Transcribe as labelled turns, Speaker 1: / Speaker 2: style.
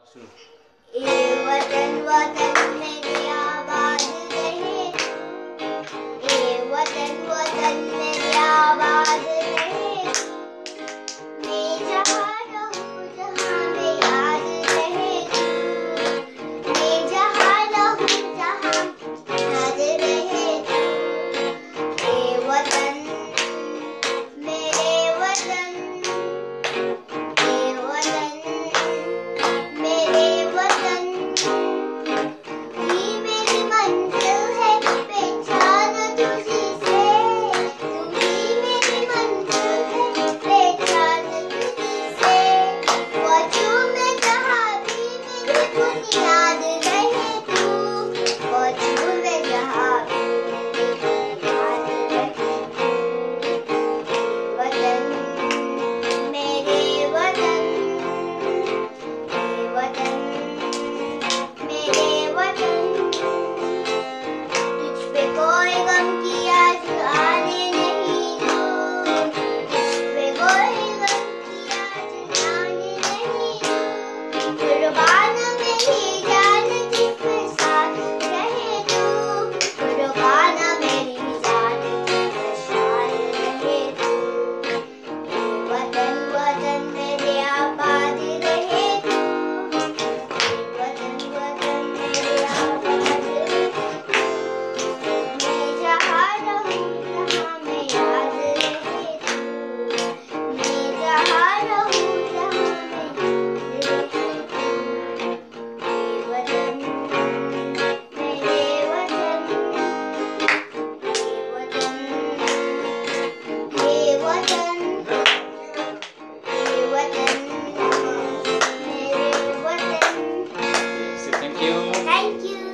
Speaker 1: शुरू। ए वतन वतन मेरे आबाद रहे, ए वतन वतन मेरे आबाद रहे, मैं जहाँ रहूँ जहाँ मैं याद रहे तू, मैं जहाँ रहूँ जहाँ याद रहे तू। ए वतन मेरे वतन, याद रहे तू, वजू में जहाँ भी याद रहे तू। वतन मेरे वतन, वतन मेरे वतन, तुझ पे कोई गम की आज आने नहीं दूँ, तुझ पे कोई गम की आज आने नहीं दूँ। कुर्बान मेरी जान जिसके साथ रहे तू, कुर्बान मेरी जान जिसके साथ रहे तू। वतन वतन मेरे आबाद रहे तू, वतन वतन मेरे आबाद रहे तू, मैं जहाँ रहूँ जहाँ मैं याद रहे तू, मैं जहाँ रहूँ जहाँ मैं याद रहे तू। वतन मेरे वतन, वतन ये वतन, ये वतन मेरे वतन।
Speaker 2: Thank you.
Speaker 1: Thank you.